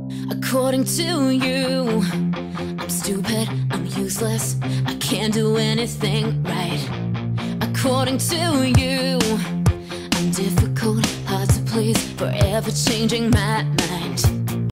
According to you, I'm stupid, I'm useless, I can't do anything right. According to you, I'm difficult, hard to please, forever changing my mind.